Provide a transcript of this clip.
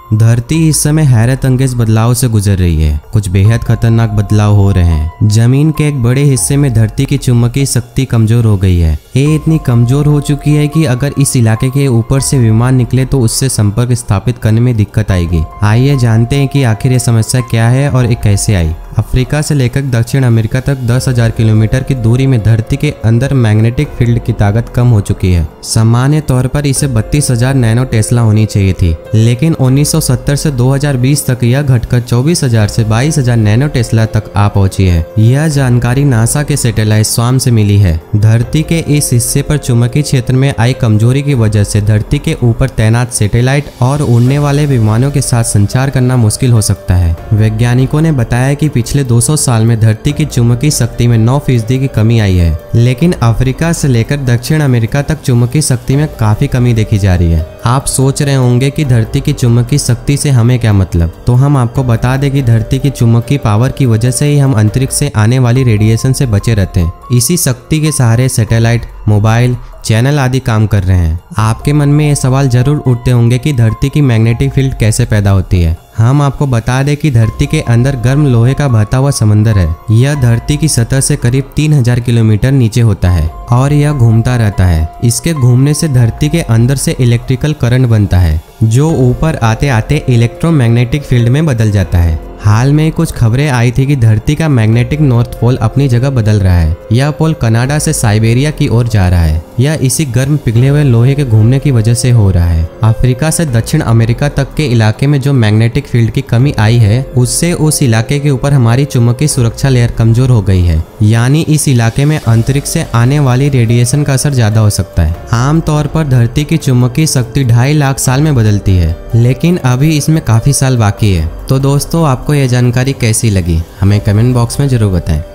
धरती इस समय हैरत अंगेज बदलाव से गुजर रही है। कुछ बेहद खतरनाक बदलाव हो रहे हैं। जमीन के एक बड़े हिस्से में धरती की चुंबकीय शक्ति कमजोर हो गई है। ये इतनी कमजोर हो चुकी है कि अगर इस इलाके के ऊपर से विमान निकले तो उससे संपर्क स्थापित करने में दिक्कत आएगी। आइए जानते हैं कि आखिर ये समस्या क्या है और ये कैसे आई। अफ्रीका से लेकर दक्षिण अमेरिका तक 10,000 किलोमीटर की दूरी में धरती के अंदर मैग्नेटिक फील्ड की ताकत कम हो चुकी है। सामान्य तौर पर इसे 32,000 नैनो टेस्ला होनी चाहिए थी, लेकिन 1970 से 2020 तक यह घटकर 24,000 से 22,000 नैनो टेस्ला तक आ पहुंची है। यह जानकारी नासा के सैटेलाइट स्वाम से मिली है। धरती के इस हिस्से पर चुंबकीय क्षेत्र में आई कमजोरी की वजह से धरती के ऊपर तैनात सैटेलाइट और उड़ने वाले विमानों के साथ संचार करना मुश्किल हो सकता है। वैज्ञानिकों ने बताया कि पिछले 200 साल में धरती की चुंबकीय शक्ति में 9% की कमी आई है, लेकिन अफ्रीका से लेकर दक्षिण अमेरिका तक चुंबकीय शक्ति में काफी कमी देखी जा रही है। आप सोच रहे होंगे कि धरती की चुंबकीय शक्ति से हमें क्या मतलब, तो हम आपको बता दें कि धरती की चुंबकीय पावर की वजह से ही हम अंतरिक्ष से आने वाली रेडिएशन से बचे रहते हैं। इसी शक्ति के सहारे सैटेलाइट, मोबाइल, चैनल आदि काम कर रहे हैं। आपके मन में ये सवाल जरूर उठते होंगे कि धरती की मैग्नेटिक फील्ड कैसे पैदा होती है। हम आपको बता दें कि धरती के अंदर गर्म लोहे का बहता हुआ समंदर है। यह धरती की सतह से करीब 3000 किलोमीटर नीचे होता है और यह घूमता रहता है। इसके घूमने से धरती के अंदर से इलेक्ट्रिकल करंट बनता है, जो ऊपर आते आते इलेक्ट्रोमैग्नेटिक फील्ड में बदल जाता है। हाल में कुछ खबरें आई थी कि धरती का मैग्नेटिक नॉर्थ पोल अपनी जगह बदल रहा है। यह पोल कनाडा से साइबेरिया की ओर जा रहा है। यह इसी गर्म पिघले हुए लोहे के घूमने की वजह से हो रहा है। अफ्रीका से दक्षिण अमेरिका तक के इलाके में जो मैग्नेटिक फील्ड की कमी आई है, उससे उस इलाके के ऊपर हमारी चुंबकीय सुरक्षा लेयर कमजोर हो गई है। यानी इस इलाके में अंतरिक्ष से आने वाली रेडिएशन का असर ज्यादा हो सकता है। आमतौर पर धरती की चुंबकीय शक्ति 2.5 लाख साल में बदलती है, लेकिन अभी इसमें काफी साल बाकी है। तो दोस्तों, आपको यह जानकारी कैसी लगी हमें कमेंट बॉक्स में जरूर बताएं।